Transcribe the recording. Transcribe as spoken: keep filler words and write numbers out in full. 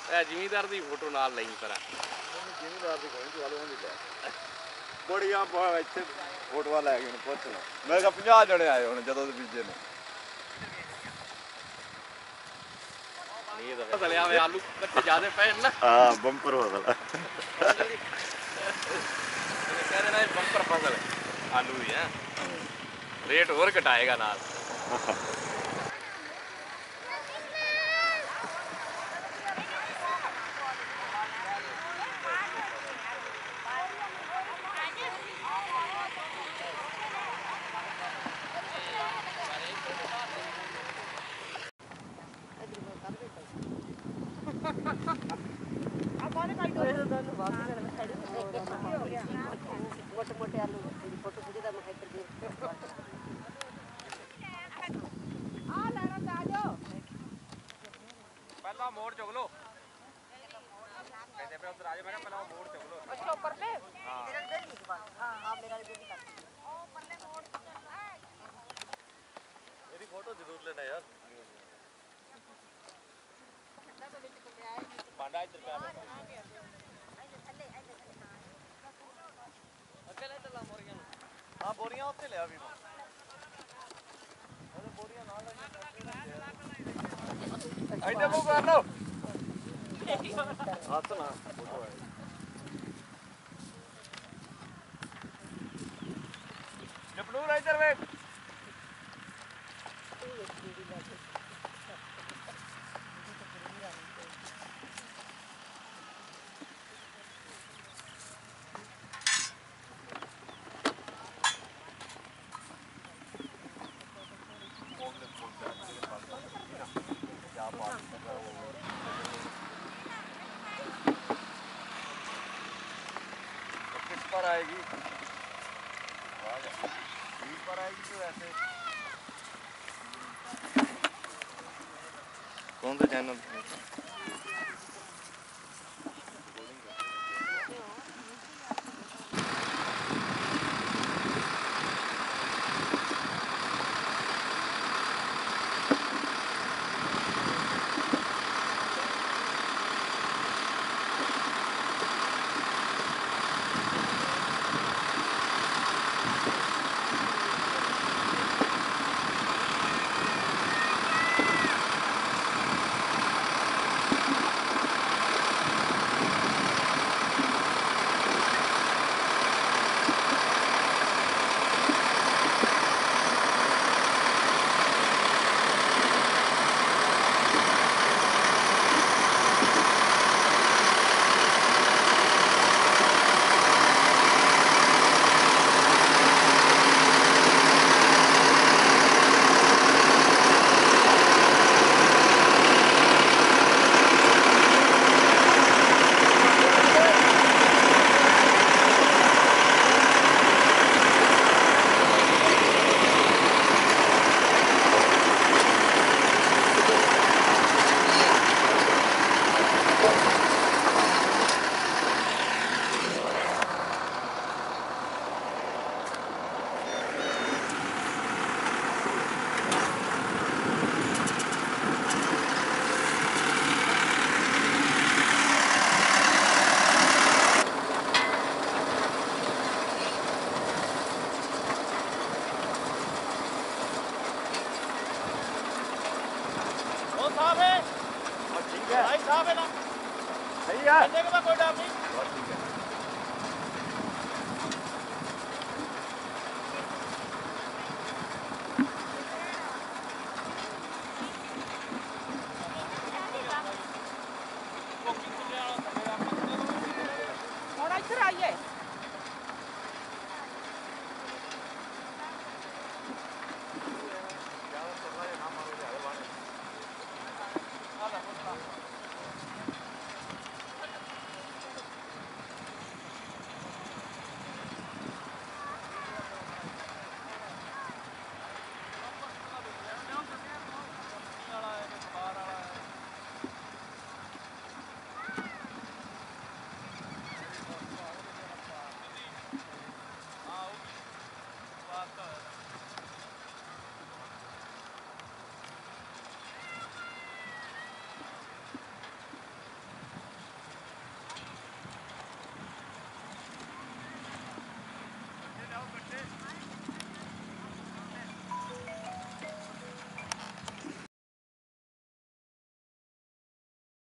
ਜ਼ਿਮੀਦਾਰ ਦੀ ਫੋਟੋ ਨਾਲ ਲਈ ਪਰ ਜ਼ਿਮੀਦਾਰ ਦੀ ਕੋਈ ਚੱਲ ਉਹ ਨਹੀਂ ਲੈ ਬੜੀਆਂ ਇੱਥੇ ਫੋਟੋਆਂ ਲੈ ਗਏ ਪੁੱਛ ਲਓ ਮੈਂ ਕਿਹਾ ਪੰਜਾਹ ਜਣੇ ਆਏ ਹੁਣ ਜਦੋਂ ਦੇ ਬੀਜੇ ਨੇ ਫਸਲਿਆ ਵੇ ਆਲੂ ਕੱਚੇ ਜ਼ਿਆਦੇ ਪਏ ਨਾ ਹਾਂ ਬੰਪਰ ਫਸਲ ਕਹਿੰਦੇ ਨਾ ਬੰਪਰ ਫਸਲ ਆਲੂ ਦੀ ਹੈ ਰੇਟ ਹੋਰ ਘਟਾਏਗਾ ਨਾਲ मोटे मोटे आलू फोटो खींचता मैं खाई पहला मोड़ चुग लो कहते पे उधर आ जाओ मैंने पहला मोड़ चुग लो अच्छा ऊपर पे हां मेरा दे दी हां हां मेरा दे दी ओ ऊपर ले मोड़ चल रहा है मेरी फोटो जरूर लेना यार कितना तो बीच को पे आए पांडा इधर पे आ थल्ले थल्ले अकेले चला मोरियां हां बोरियां ਉੱਥੇ ਲਿਆ ਵੀ ਉਹਦੇ ਬੋਰੀਆਂ ਨਾਲ ਇੱਥੇ ਮੂੰਹ ਕਰ ਲਓ ਹੱਥ ਨਾ ਫੋਟੋ ਹੈ ਜਪਨੂਰ ਇੱਧਰ ਵੇਖ किस पर आएगी बीस पर आएगी तो ऐसे कौन सा चैनल साहब है ठीक है भाई साहब है ना सही है कोई डर नहीं ठीक है